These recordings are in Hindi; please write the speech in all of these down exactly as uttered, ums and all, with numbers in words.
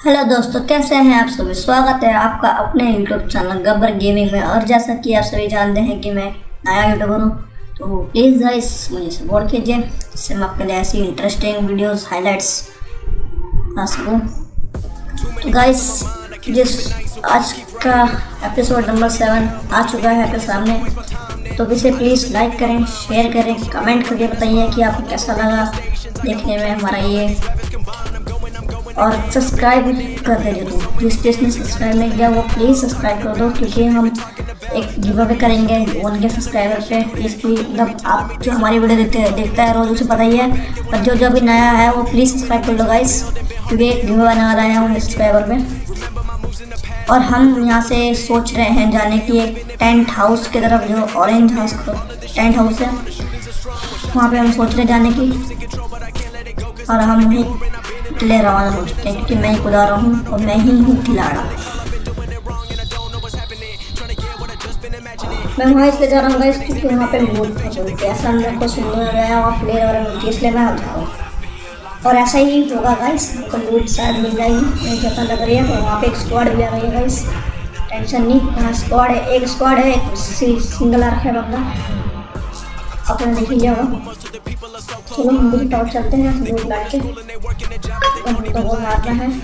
हेलो दोस्तों, कैसे हैं आप सभी। स्वागत है आपका अपने यूट्यूब चैनल गब्बर गेमिंग में। और जैसा कि आप सभी जानते हैं कि मैं नया यूट्यूबर हूँ, तो प्लीज़ गाइस मुझे सपोर्ट कीजिए, जिससे मैं आपके लिए ऐसी इंटरेस्टिंग वीडियोस हाइलाइट्स ला सकूँ। तो गाइस जिस आज का एपिसोड नंबर सेवन आ चुका है आपके सामने, तो इसे प्लीज़ लाइक करें, शेयर करें, कमेंट करके बताइए कि आपको कैसा लगा देखने में हमारा ये, और सब्सक्राइब कर दीजिए। तो जिस जिसने सब्सक्राइब नहीं किया वो प्लीज़ सब्सक्राइब कर दो, क्योंकि हम एक गिव अवे करेंगे वन के सब्सक्राइबर पे। इसकी मतलब आप जो हमारी वीडियो देखते देखता है रोज उसे पता ही है, पर जो जो अभी नया है वो प्लीज़ सब्सक्राइब कर लो गाइस, क्योंकि एक गिव अवे आने वाला है वन सब्सक्राइबर पे। और हम यहाँ से सोच रहे हैं जाने की एक टेंट हाउस की तरफ, जो ऑरेंज हाउस टेंट हाउस है, वहाँ पे हम सोच रहे हैं जाने की। और हम वहीं ले रवाना हो चुके हैं, क्योंकि मैं ही खुदा रहा हूँ और मैं ही हूँ खिलाड़ा। मैं वहाँ इसलिए जा रहा हूँ गाइस, क्योंकि वहाँ पे लूट मिलती है, ऐसा मेरे को सुनने में आया, वहाँ प्लेयर वगैरह मिलती है, इसलिए मैं आ जा रहा हूँ। और ऐसा ही होगा गाइस, तो लूट शायद मिल जाएगी, मुझे जैसा लग रही है। तो वहाँ पे एक स्क्वाड भी आ रही है गाइस, टेंशन नहीं, यहाँ स्क्वाड है, एक स्क्वाड है, एक सिंगल आर्क है बंदा, अपने देख लीजिए होगा। चलो हम भी टॉप चलते हैं, लूट लाट के तो वो मारना है।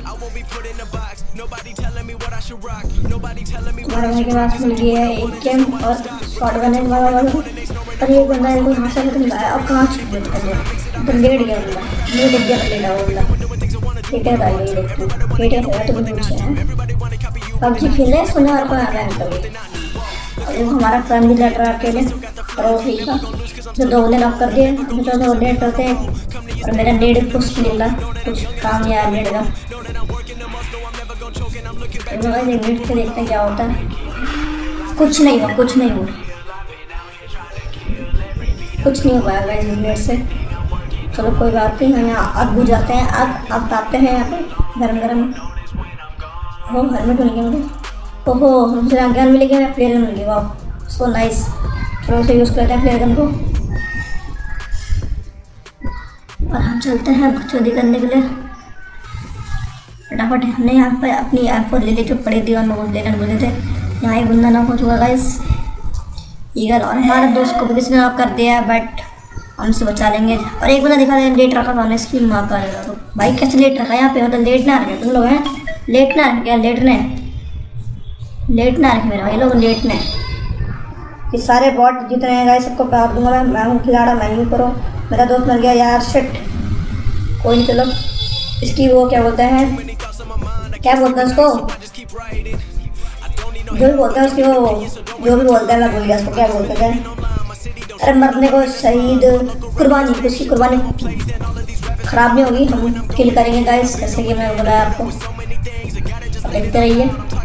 तुम्हारे भाई के पास मिल गया है एक गेम और शॉट गन है वाला वाला, पर ये बंदा है कोई यहाँ से निकल रहा है। अब कहाँ छुप गया, तो लेट गया बंदा, नहीं देख गया लेटा हुआ बंदा, ठीक है भाई, ये देखो ठीक है तो नीचे है। पबजी खेले सुना और कोई आ रहा है कभी, और हमारा फैमिली लड़ रहा है अकेले, और वो ठीक था जो दो बंदे नॉक कर दिए। हम तो दो डेढ़ करते हैं, और मेरा डेढ़ कुछ मिला, कुछ काम नहीं आया डेढ़ का। एक मिनट से देखते हैं क्या होता है। कुछ नहीं हुआ, कुछ नहीं हुआ, कुछ नहीं हुआ गाइस इस मिनट से। चलो कोई बात नहीं, हम यहाँ आग बुझ जाते हैं, आग आग तापते हैं यहाँ पे गरम गरम। हो हेलमेट मिल गया मुझे, ओहो हमसे गन मिल गया, फ्लेयर गन मिल गया, वाह सो नाइस। चलो उसे यूज़ करते हैं फ्लेयर गन को, और हम चलते हैं बकचोदी करने के लिए फटाफट। हमने यहाँ पर अपनी एम फोर ले ली जो पड़ी थी और नोट लेने बोले थे। यहाँ एक बंदा नॉक हो चुका गाइस ईगल, और हमारे दोस्त को भी किसी ने नॉक कर दिया है, बट हम उसे बचा लेंगे। और एक बंदा दिखा दे लेट रखा था इसकी माँ का, तो भाई कैसे लेट रखा यहाँ पे, मतलब लेट ना रखे तुम लोग हैं, लेट ना रखे क्या, लेटने लेट ना रखे मेरे भाई लोग, लेटने कि सारे बॉट जितने हैं गाइस सबको प्यार दूंगा मैं, मैं हूँ खिलाड़ा, मैं यूँ करो। मेरा दोस्त मिल गया यार, शिट कोई नहीं। चलो इसकी वो क्या बोलते हैं, क्या बोलते हैं उसको, जो भी बोलते हैं उसकी वो जो भी बोलते हैं, मैं भूल गया उसको क्या बोलते थे। अरे मरने को शहीद, कुर्बानी, उसकी कुर्बानी खराब नहीं होगी, हम किल करेंगे गाइस, जैसे कि मैं बोला आपको, देखते रहिए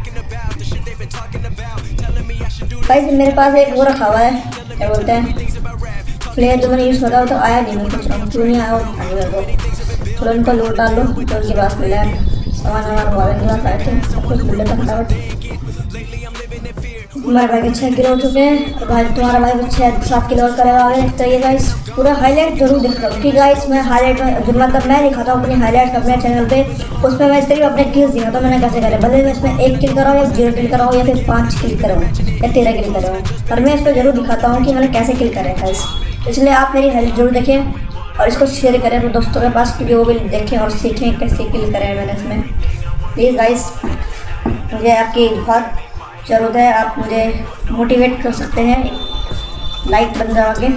गाइस। मेरे पास एक वो रखा हुआ है, क्या बोलते हैं फ्लेयर, जो मैंने यूज़ करा वो तो आया नहीं, मैं कुछ क्यों नहीं आया वो मेरे को। चलो इनको लूट डाल लो, जो उनके पास मिला है सामान, हमारा वाले के पास आए थे, सब कुछ मिल था फटाफट। हमारे भाई के छः किलो हो चुके हैं, और भाई तुम्हारा भाई को छः सात किलो और करेगा आगे। देखते रहिए गाइस, पूरा हाईलाइट जरूर देख रहा हूँ कि गाइस मैं हाईलाइट में जो मतलब मैं दिखाता हूँ अपनी हाईलाइट अपने चैनल पे, उसमें मैं सिर्फ अपने किल्स दिखाता हूँ मैंने कैसे करे, भले मैं इसमें एक किल कराऊँ या जीरो किल कराऊँ या फिर पाँच किल कराऊँ या तेरह किल कराऊँ, पर मैं इस पर जरूर दिखाता हूँ कि मैंने कैसे किल करें गाइस। इसलिए आप मेरी हाईलाइट जरूर देखें और इसको शेयर करें अपने दोस्तों के पास, क्योंकि वो भी देखें और सीखें कैसे किल करें मैंने इसमें। प्लीज़ गाइस मुझे आपकी बहुत ज़रूरत है, आप मुझे मोटिवेट कर सकते हैं लाइक बन दबा के,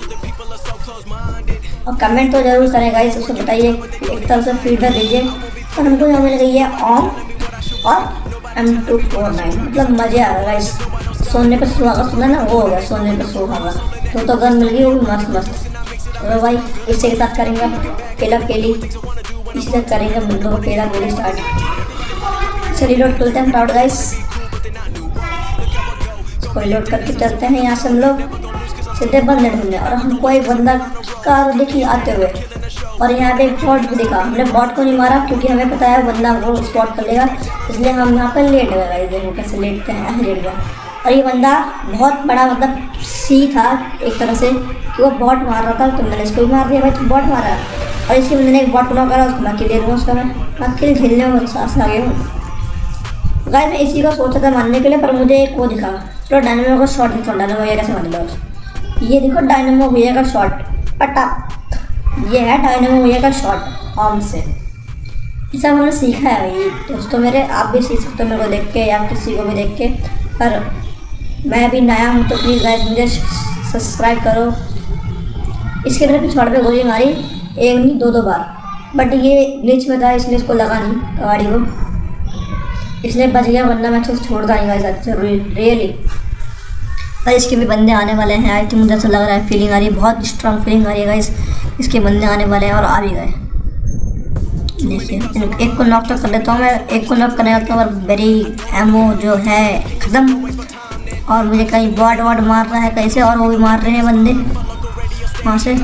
और कमेंट तो ज़रूर करें गाइस, उसको बताइए, एक तरह से फीडबैक दीजिए। और हमको यहाँ मिल गई है ऑन और एम टू फोर नाइन, मतलब मज़े आ रहा है गाइस। सोने पर सुहागा सुना ना, वो हो गया सोने पर सुहागा, तो तो गन मिल गई वो भी मस्त मस्त। तो भाई इससे के साथ करेंगे केला केली, इससे करेंगे बंदों को केला केली स्टार्ट। चलिए लोड करते हैं फटाफट गाइस, कोई लोड करके चलते हैं यहाँ से हम लोग सीधे बंदे ढूंढने। और हमको एक बंदा कार दिखी आते हुए, और यहाँ पे एक बॉट भी दिखा। हमने बॉट को नहीं मारा क्योंकि हमें पता है बंदा हमको स्पॉट कर लेगा, इसलिए हम यहाँ पर लेट गए। देखो कैसे लेटते हैं, लेट गया। और ये बंदा बहुत बड़ा मतलब सी था एक तरह से, कि वो बॉट मार रहा था, तो मैंने इसको भी मार दिया भाई, तो बॉट मारा। और इसकी मैंने एक बॉट नॉक करा, उसको मैं किल दे दूँगा उसका। मैं मैं किल झेलने में सांस आ गया हूँ गाइस। मैं इसी का सोचा था मारने के लिए, पर मुझे एक वो दिखा। चलो डायनेमो का शॉट देखो, डायनेमो भैया कैसे मार लो। ये देखो डायनेमो भैया का शॉट, पटा। ये है डायनेमो भैया का शॉट आर्म से। ये सब हमने सीखा है भाई दोस्तों मेरे, आप भी सीख सकते हो मेरे को देख के या किसी को भी देख के। पर मैं भी नया हूँ तो प्लीज़ गाइस मुझे सब्सक्राइब करो। इसके तरफ पिछवाड़ पे गोली मारी, एक नहीं दो दो बार, बट ये ग्लिच में था इसलिए इसको लगा नहीं गाड़ी को, इसलिए बच गया, वरना मैं तो छोड़ता नहीं गाइस जरूरी रियली। पर इसके भी बंदे आने वाले हैं, आई थिंक मुझे ऐसा लग रहा है, फीलिंग आ रही है, बहुत स्ट्रांग फीलिंग आ रही है गाइस। इसके बंदे आने वाले हैं और आ भी गए। देखिए एक को नॉक तो कर लेता हूँ मैं, एक को नॉक करने जाता हूँ और मेरी एमओ जो है ख़त्म। और मुझे कहीं बॉट वॉट मार रहा है कहीं से, और वो भी मार रहे हैं बंदे वहाँ से।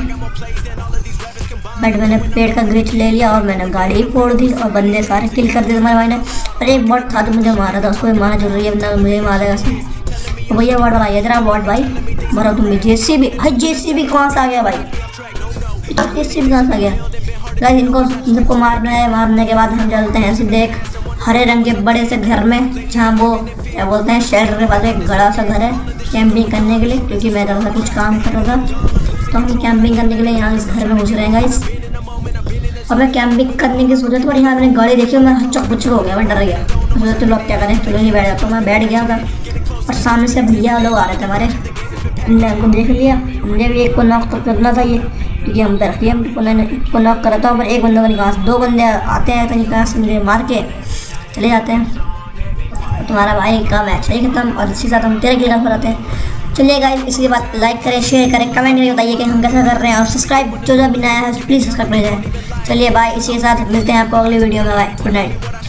बट मैंने पेड़ का ग्रिच ले लिया और मैंने गाड़ी फोड़ दी और बंदे सारे किल कर दिए हमारे भाई ने। और एक बॉट था तो मुझे मारा था, उसको भी मारना जरूरी है, वरना मुझे मारेगा से। तो भैया बॉट वाला ये जरा बॉट भाई मरो तुम भी। जेसीबी भाई, जेसीबी कहाँ से आ गया भाई, जेसीबी कहाँ से आ गया गाइस। इनको सबको मारना है, मारने के बाद हम चलते हैं सीधे एक हरे रंग के बड़े से घर में, जहाँ वो क्या बोलते हैं शेल्टर के पास एक बड़ा सा घर है कैंपिंग करने के लिए, क्योंकि मैं थोड़ा सा कुछ काम कर रहा था तो हम कैंपिंग करने के लिए यहाँ इस घर में घुस रहे हैं गाइस। और मैं कैंपिंग करने की सोचा था, पर यहाँ मैंने गाड़ी देखी और मैं हच्चक पुच्चक हो गया, मैं डर गया। मुझे तो लोग क्या करें, चलो नहीं बैठ जाता, मैं बैठ गया था। और सामने से भैया लोग आ रहे थे हमारे, हमने हमको देख लिया, हमने भी एक को नॉक तो करना था ये, क्योंकि हम पर हम एक को नॉक करा था। पर एक बंदे को निकाल, दो बंदे आते हैं तो निकाल से मुझे मार के चले जाते हैं। तुम्हारा भाई का मैच है खत्म और इसी साथ हम तेरे किल कर आते हैं। चलिए गाइस इसके बाद लाइक करें, शेयर करें, कमेंट करके बताइए कि हम कैसा कर रहे हैं, और सब्सक्राइब जो जो भी नया है प्लीज़ सब्सक्राइब कर जाए। चलिए बाय, इसी के साथ मिलते हैं आपको अगली वीडियो में। Bye, good night.